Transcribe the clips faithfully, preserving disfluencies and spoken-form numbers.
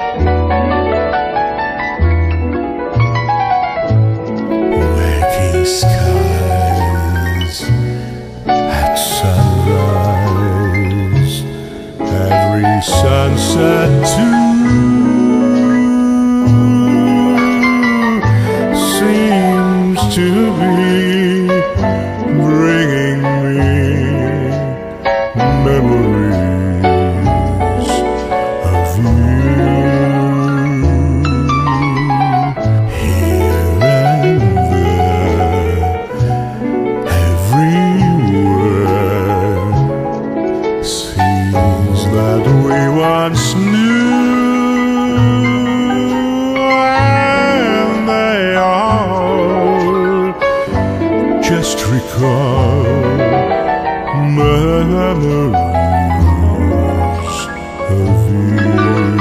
Waking skies at sunrise, every sunset too seems to be bringing me memories of you. Here and there, everywhere, scenes that we once knew, and they all just recall memories of you.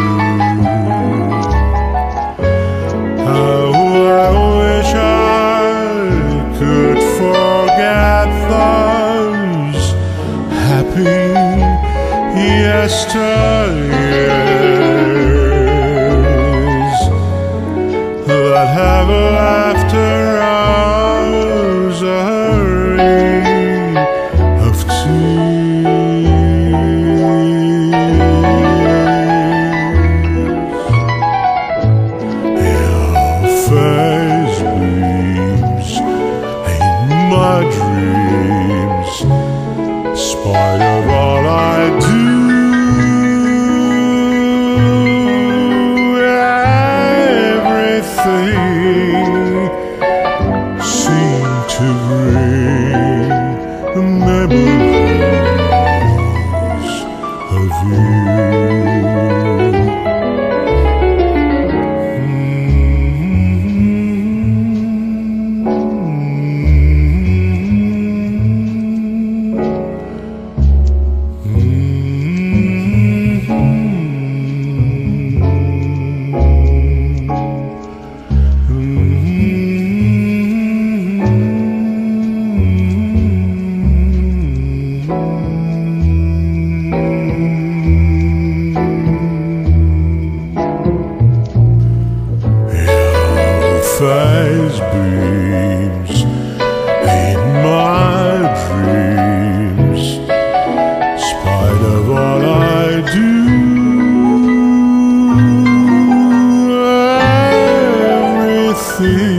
How I wish I could forget those happy yesteryears that have laughter hours a hurry of tears. Your face beams in my dreams, spite of all I do. Everything seemed to bring memories of you. Face beams in my dreams, spite of all I do. Everything